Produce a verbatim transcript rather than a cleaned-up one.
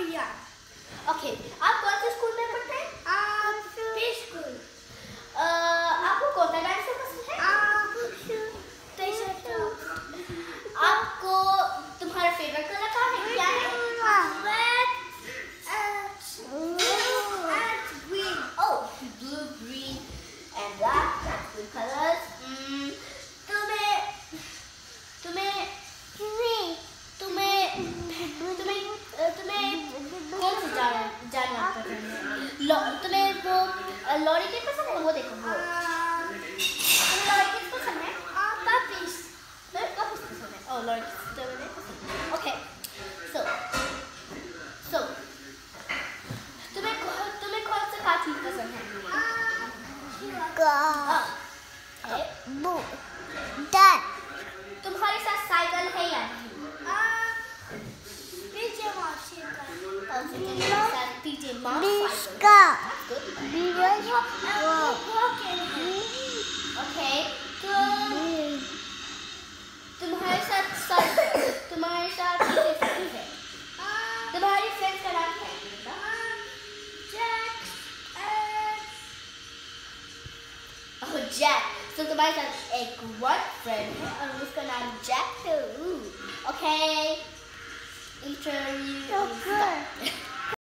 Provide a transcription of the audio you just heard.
Riyan. Okay, आप कौन से स्कूल में पढ़ते हैं? Pre school. आपको कौन सा डांस पसंद है? आपको तुम्हारा फेवरेट कलर क्या है? क्या है? Oh, blue, green, and black. That's good colors. Mm, तुम्हें, तुम्हें, तुम्हें, तुम्हें, तुम्हें, तुम्हें कौन सा जानवर जानवर पसंद है? लो, तुम्हें वो लॉरी के पसंद है? वो देखो वो। तुम्हें लॉरी के पसंद है? Puppies. तुम्हें कब पसंद है? Oh, लॉरी के तुम्हें पसंद है? Okay, so, so, तुम्हें तुम्हें कौन सा कार्टून पसंद है? तुम्हारे साथ साइकिल है या नहीं? पीछे मार्शल पीछे ओके, तो तुम्हारे साथ साइकिल, तुम्हारे साथ पीछे फ्रेंड है। तुम्हारी फ्रेंड का नाम है? Oh, Jack. So तुम्हारे साथ एक one friend है और उसका नाम जैक है। Okay. Interview.